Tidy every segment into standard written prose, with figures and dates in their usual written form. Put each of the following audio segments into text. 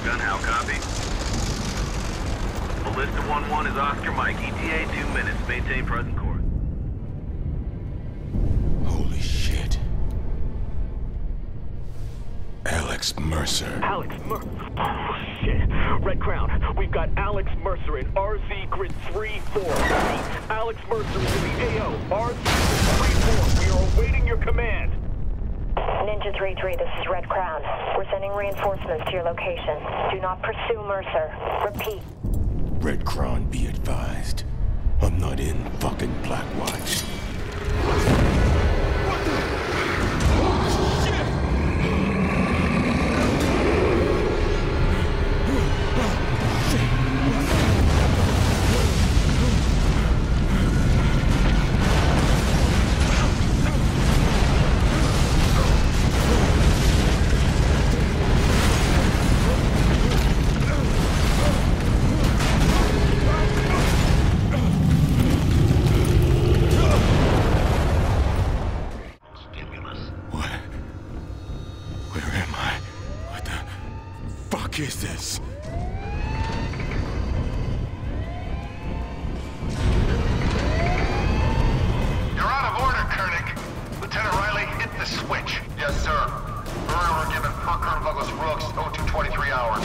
Gun, how copy? Ballista 1-1 is Oscar Mike. ETA 2 minutes. Maintain present course. Holy shit. Alex Mercer. Alex Mercer. Oh, shit. Red Crown, we've got Alex Mercer in RZ Grid 3-4. Alex Mercer is in the AO. RZ Grid 3-4. We are awaiting your command. Ninja 3-3, this is Red Crown. We're sending reinforcements to your location. Do not pursue Mercer. Repeat. Red Crown, be advised. I'm not in fucking Blackwatch. What is this? You're out of order, Koenig. Lieutenant Riley, hit the switch. Yes, sir. Burner were given per Colonel Douglas Brooks, 0223 hours.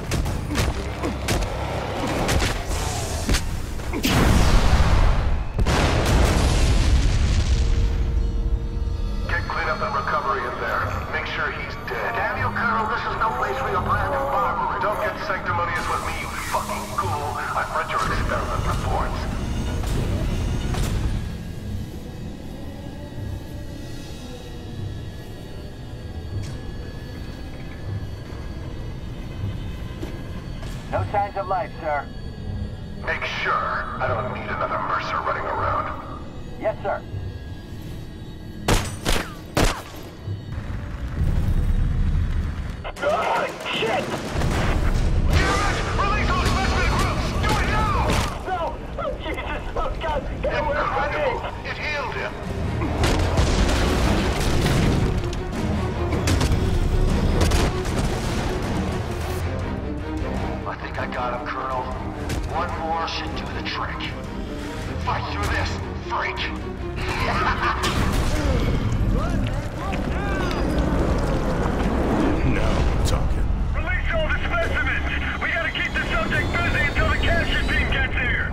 Get cleanup and recovery in there. Make sure he's dead. Damn you, Colonel, this is no place for your brand of barbarity. Don't get sanctimonious with me, you fucking ghoul. I've read your experiment reports. No signs of life, sir. Make sure. I don't need another Mercer running around. Yes, sir. Shit! Damn it! Release those specimen groups! Do it now! No! Oh, Jesus! Oh, God! Get away from me! Incredible! It healed him! I think I got him, Colonel. One more should do the trick. Fight through this, freak! Now we're talking. Release all the specimens! We gotta keep the subject busy until the capture team gets here!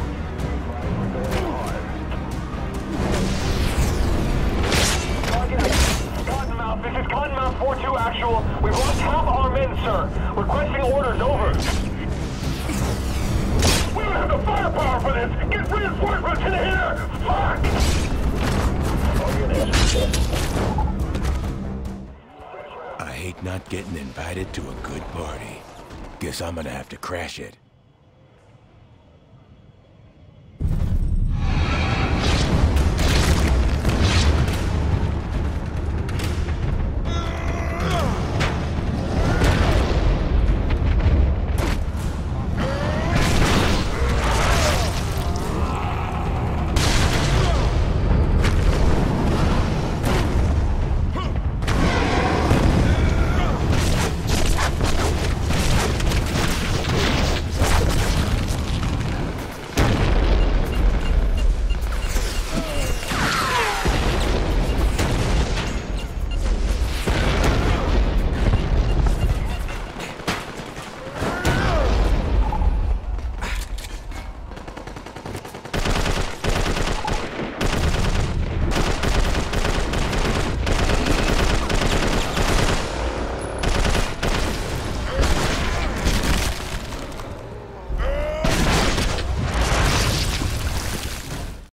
Cottonmouth, this is Cottonmouth 4-2 actual. We've lost half our men, sir. Requesting orders, over. We don't have the firepower for this! Get reinforcements in here! Fuck! I hate not getting invited to a good party. Guess I'm gonna have to crash it.